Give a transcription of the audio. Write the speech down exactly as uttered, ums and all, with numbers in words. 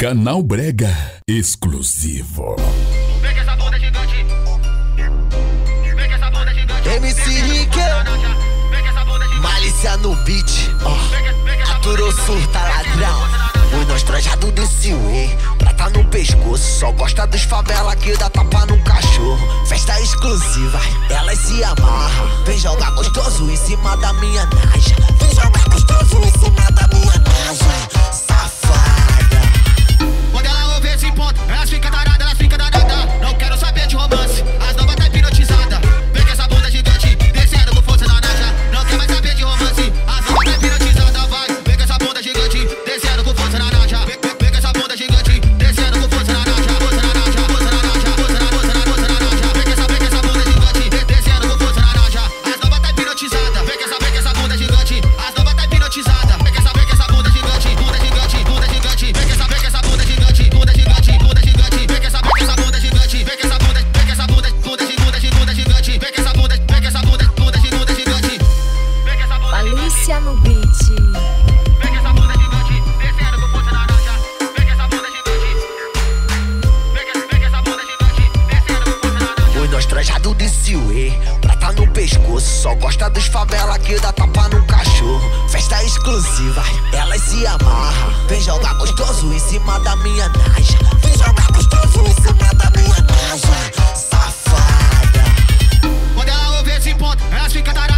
Canal Brega exclusivo. Pega essa bunda gigante. Pega essa bunda gigante. M C Rick, Malícia no beat, ó. Aturou surta ladrão. Foi nós trajado desse way, prata no pescoço. Só gosta dos favela que dá tapa no cachorro. Festa exclusiva, elas se amarram. Vem jogar gostoso em cima da minha naja. Vem jogar gostoso em cima da minha naja. Safada. Quando ela ouve esse ponto, elas ficam taradas, elas ficam danadas. Não quero saber de romance, as novas tá hipnotizada. Pega essa bunda gigante, descendo com força na naja. Não quer mais saber de romance, as novas tá hipnotizada. Vai, pega essa bunda gigante, descendo com força na naja. Pega essa bunda gigante, descendo com força na naja. Força na naja, força na naja, força na força na força na naja. Pega essa, pega essa bunda gigante, descendo com força na naja. As novas tá hipnotizada. Pega essa, pega essa bunda gigante, as novas tá hipnotizada. Pega essa, pega essa bunda gigante, bunda gigante, bunda gigante. Pega essa, pega essa bunda gigante, bunda gigante, bunda gigante. Pega essa, pega essa bunda gigante, pega essa bunda, pega essa bunda, bunda gigante, bunda gigante. Pega essa bunda, pega essa bunda, bunda gigante, gigante. Pega essa bunda. Malícia no beat. Pega essa bunda gigante, descendo com força na naja. Pega essa bunda gigante. Pega, pega essa bunda gigante, descendo com força na naja. Foi nós trajado desse way, prata no pescoço. Só gosta dos favela que dá tapa no cachorro. Festa exclusiva, elas se amarram. Vem jogar gostoso em cima da minha naja. Vem jogar gostoso em cima da minha naja. Safada. Quando ela ouve esse ponto, elas ficam taradas.